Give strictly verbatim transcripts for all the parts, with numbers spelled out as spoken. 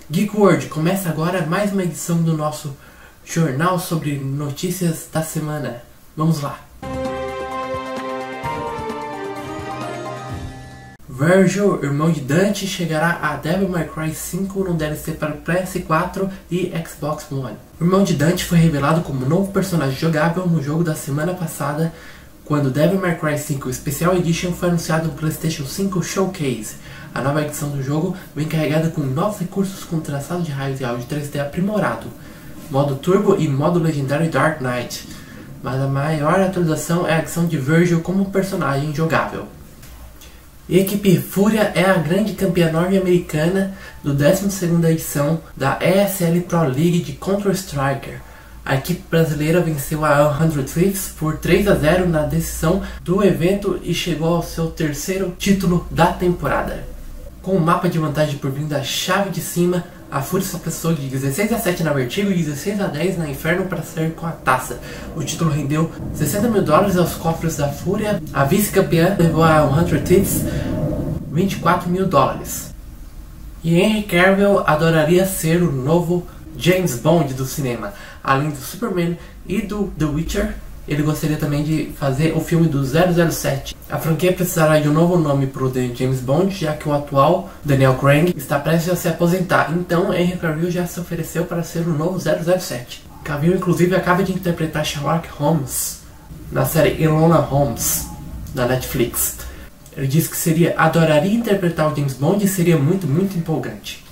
Geek World, começa agora mais uma edição do nosso jornal sobre notícias da semana. Vamos lá! Virgil, irmão de Dante, chegará a Devil May Cry cinco no D L C para P S quatro e Xbox One. O irmão de Dante foi revelado como novo personagem jogável no jogo da semana passada, quando Devil May Cry cinco Special Edition foi anunciado no PlayStation cinco Showcase. A nova edição do jogo vem carregada com novos recursos com traçado de raios e áudio três D aprimorado, modo Turbo e modo legendário Dark Knight. Mas a maior atualização é a adição de Virgil como personagem jogável. A equipe Fúria é a grande campeã norte-americana do décima segunda edição da E S L Pro League de Counter-Strike. A equipe brasileira venceu a cem Thieves por três a zero na decisão do evento e chegou ao seu terceiro título da temporada. Com o mapa de vantagem por vir da chave de cima, a Fúria só precisou de dezesseis a sete na Vertigo e dezesseis a dez na Inferno para sair com a taça. O título rendeu sessenta mil dólares aos cofres da Fúria. A vice-campeã levou a cem Thieves vinte e quatro mil dólares. E Henry Cavill adoraria ser o novo James Bond do cinema. Além do Superman e do The Witcher, ele gostaria também de fazer o filme do zero zero sete. A franquia precisará de um novo nome para o James Bond, já que o atual, Daniel Craig, está prestes a se aposentar. Então, Henry Cavill já se ofereceu para ser o novo zero zero sete. Cavill, inclusive, acaba de interpretar Sherlock Holmes na série Enola Holmes, da Netflix. Ele disse que seria, adoraria interpretar o James Bond e seria muito, muito empolgante.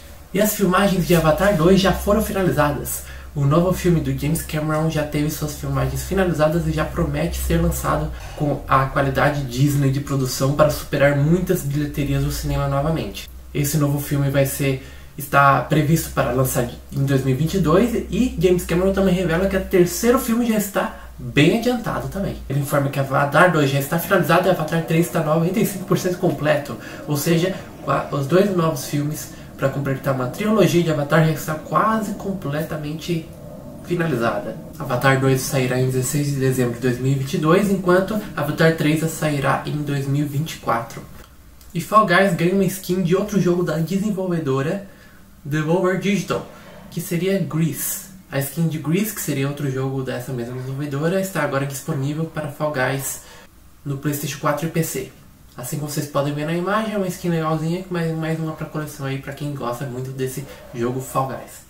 E as filmagens de Avatar dois já foram finalizadas. O novo filme do James Cameron já teve suas filmagens finalizadas e já promete ser lançado com a qualidade Disney de produção para superar muitas bilheterias do cinema novamente. Esse novo filme vai ser, está previsto para lançar em dois mil e vinte e dois e James Cameron também revela que o terceiro filme já está bem adiantado também. Ele informa que Avatar dois já está finalizado e Avatar três está noventa e cinco por cento completo, ou seja, os dois novos filmes para completar uma trilogia de Avatar já está quase completamente finalizada. Avatar dois sairá em dezesseis de dezembro de dois mil e vinte e dois, enquanto Avatar três sairá em dois mil e vinte e quatro. E Fall Guys ganha uma skin de outro jogo da desenvolvedora Devolver Digital, que seria Grease. A skin de Grease, que seria outro jogo dessa mesma desenvolvedora, está agora disponível para Fall Guys no PlayStation quatro e P C. Assim como vocês podem ver na imagem, é uma skin legalzinha, mas mais uma para coleção aí para quem gosta muito desse jogo Fall Guys.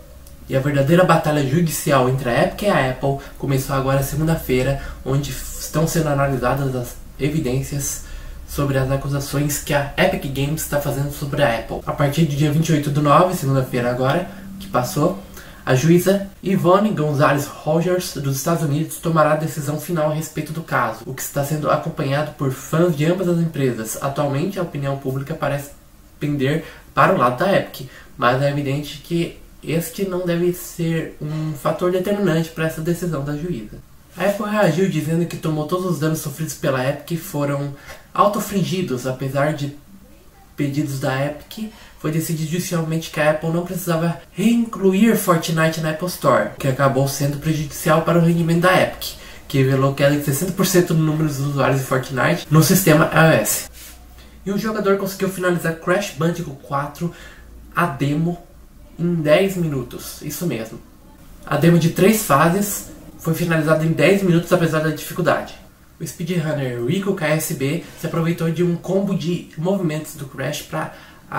E a verdadeira batalha judicial entre a Epic e a Apple começou agora segunda-feira, onde estão sendo analisadas as evidências sobre as acusações que a Epic Games está fazendo sobre a Apple. A partir do dia vinte e oito do nove, segunda-feira agora, que passou, a juíza Yvonne Gonzalez Rogers dos Estados Unidos tomará a decisão final a respeito do caso, o que está sendo acompanhado por fãs de ambas as empresas. Atualmente, a opinião pública parece pender para o lado da Epic, mas é evidente que este não deve ser um fator determinante para essa decisão da juíza. A Apple reagiu dizendo que tomou todos os danos sofridos pela Epic foram autofringidos, apesar de pedidos da Epic. Foi decidido judicialmente que a Apple não precisava reincluir Fortnite na Apple Store, que acabou sendo prejudicial para o rendimento da Epic, que revelou queda de sessenta por cento no número de usuários de Fortnite no sistema iOS. E o jogador conseguiu finalizar Crash Bandicoot quatro, a demo, em dez minutos, isso mesmo. A demo de três fases foi finalizada em dez minutos apesar da dificuldade. O speedrunner Rico K S B se aproveitou de um combo de movimentos do Crash para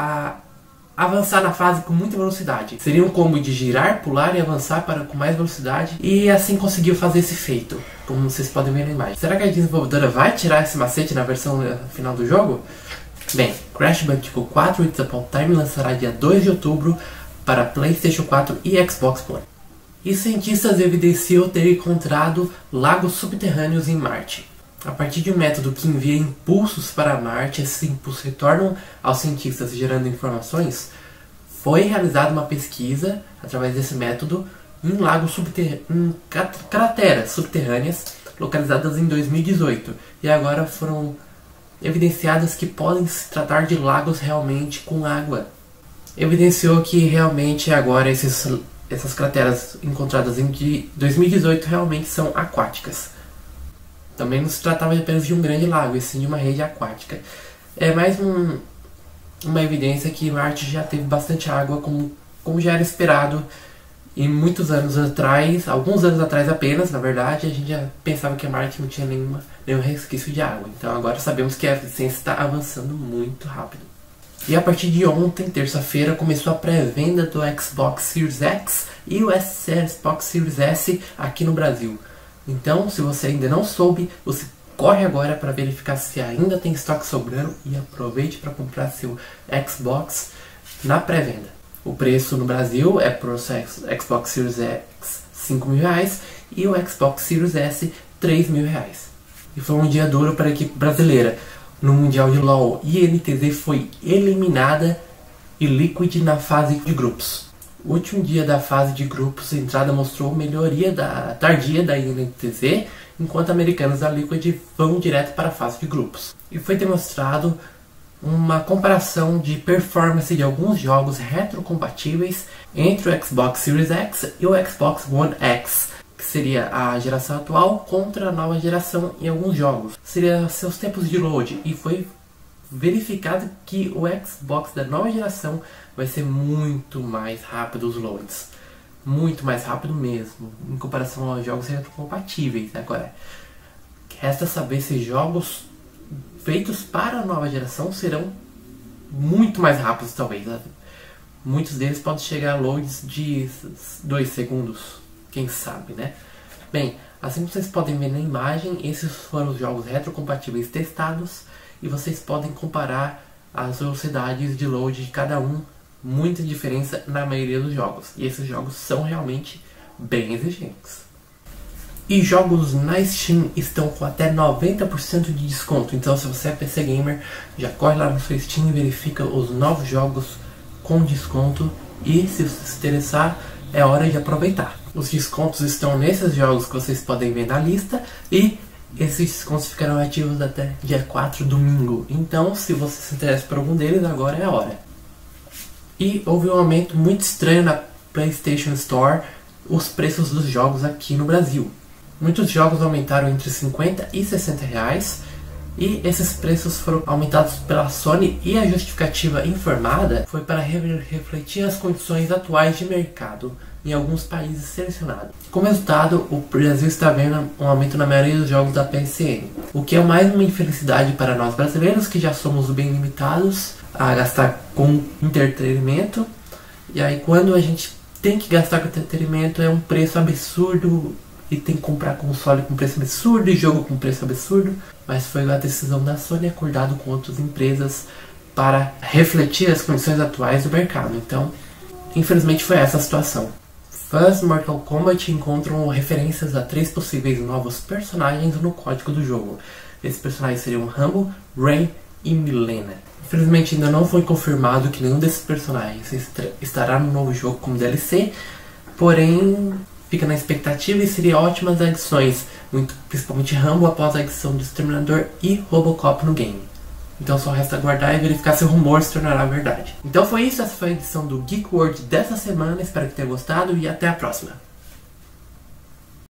avançar na fase com muita velocidade. Seria um combo de girar, pular e avançar para com mais velocidade, e assim conseguiu fazer esse feito, como vocês podem ver na imagem. Será que a desenvolvedora vai tirar esse macete na versão final do jogo? Bem, Crash Bandicoot quatro It's About Time lançará dia dois de outubro para PlayStation quatro e Xbox One. E cientistas evidenciam ter encontrado lagos subterrâneos em Marte. A partir de um método que envia impulsos para Marte, esses impulsos retornam aos cientistas gerando informações, foi realizada uma pesquisa através desse método em lagos subterrâneos, em crateras subterrâneas localizadas em dois mil e dezoito, e agora foram evidenciadas que podem se tratar de lagos realmente com água. Evidenciou que realmente agora esses, essas crateras encontradas em dois mil e dezoito realmente são aquáticas. Também não se tratava apenas de um grande lago, e sim de uma rede aquática. É mais um, uma evidência que Marte já teve bastante água, como, como já era esperado. E muitos anos atrás, alguns anos atrás apenas, na verdade, a gente já pensava que a Marte não tinha nenhuma, nenhum resquício de água. Então agora sabemos que a ciência está avançando muito rápido. E a partir de ontem, terça-feira, começou a pré-venda do Xbox Series X e o Xbox Series S aqui no Brasil. Então, se você ainda não soube, você corre agora para verificar se ainda tem estoque sobrando e aproveite para comprar seu Xbox na pré-venda. O preço no Brasil é para o Xbox Series X cinco mil reais e o Xbox Series S três mil reais. E foi um dia duro para a equipe brasileira. No Mundial de LoL, I N T Z foi eliminada e Liquid na fase de grupos. O último dia da fase de grupos, a entrada mostrou melhoria da, tardia da I N T Z, enquanto americanos da Liquid vão direto para a fase de grupos. E foi demonstrado uma comparação de performance de alguns jogos retrocompatíveis entre o Xbox Series X e o Xbox One X, que seria a geração atual contra a nova geração em alguns jogos. Seria seus tempos de load, e foi verificado que o Xbox da nova geração vai ser muito mais rápido os loads. Muito mais rápido mesmo, em comparação aos jogos retrocompatíveis. Agora, resta saber se jogos feitos para a nova geração serão muito mais rápidos, talvez. Né? Muitos deles podem chegar a loads de dois segundos, quem sabe, né? Bem, assim como vocês podem ver na imagem, esses foram os jogos retrocompatíveis testados e vocês podem comparar as velocidades de load de cada um. Muita diferença na maioria dos jogos, e esses jogos são realmente bem exigentes. E jogos na Steam estão com até noventa por cento de desconto, então se você é P C Gamer, já corre lá no seu Steam e verifica os novos jogos com desconto, e se você se interessar, é hora de aproveitar. Os descontos estão nesses jogos que vocês podem ver na lista, e esses descontos ficarão ativos até dia quatro, domingo, então se você se interessa por algum deles, agora é a hora. E houve um aumento muito estranho na PlayStation Store, os preços dos jogos aqui no Brasil. Muitos jogos aumentaram entre cinquenta e sessenta reais, e esses preços foram aumentados pela Sony, e a justificativa informada foi para refletir as condições atuais de mercado em alguns países selecionados. Como resultado, o Brasil está vendo um aumento na maioria dos jogos da P S N, o que é mais uma infelicidade para nós brasileiros, que já somos bem limitados a gastar com entretenimento. E aí quando a gente tem que gastar com entretenimento, é um preço absurdo, e tem que comprar console com preço absurdo e jogo com preço absurdo. Mas foi a decisão da Sony, acordado com outras empresas, para refletir as condições atuais do mercado. Então, infelizmente foi essa a situação. Fãs de Mortal Kombat encontram referências a três possíveis novos personagens no código do jogo. Esses personagens seriam Rambo, Rain e Milena. Infelizmente ainda não foi confirmado que nenhum desses personagens estará no novo jogo como D L C, porém fica na expectativa e seria ótimas adições, muito, principalmente Rambo após a adição do Exterminador e Robocop no game. Então só resta aguardar e verificar se o rumor se tornará verdade. Então foi isso, essa foi a edição do Geek World dessa semana, espero que tenha gostado e até a próxima.